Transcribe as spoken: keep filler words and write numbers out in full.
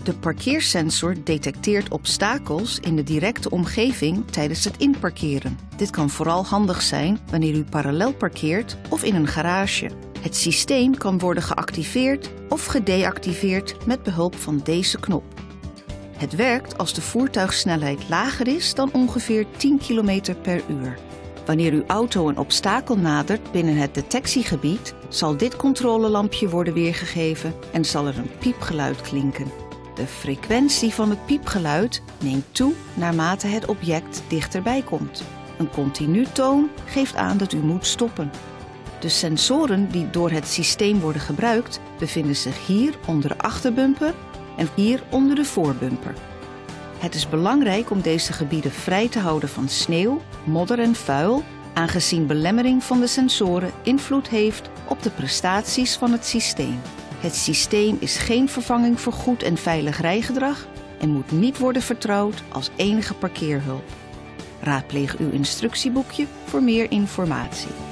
De parkeersensor detecteert obstakels in de directe omgeving tijdens het inparkeren. Dit kan vooral handig zijn wanneer u parallel parkeert of in een garage. Het systeem kan worden geactiveerd of gedeactiveerd met behulp van deze knop. Het werkt als de voertuigsnelheid lager is dan ongeveer tien kilometer per uur. Wanneer uw auto een obstakel nadert binnen het detectiegebied, zal dit controlelampje worden weergegeven en zal er een piepgeluid klinken. De frequentie van het piepgeluid neemt toe naarmate het object dichterbij komt. Een continu toon geeft aan dat u moet stoppen. De sensoren die door het systeem worden gebruikt, bevinden zich hier onder de achterbumper en hier onder de voorbumper. Het is belangrijk om deze gebieden vrij te houden van sneeuw, modder en vuil, aangezien belemmering van de sensoren invloed heeft op de prestaties van het systeem. Het systeem is geen vervanging voor goed en veilig rijgedrag en moet niet worden vertrouwd als enige parkeerhulp. Raadpleeg uw instructieboekje voor meer informatie.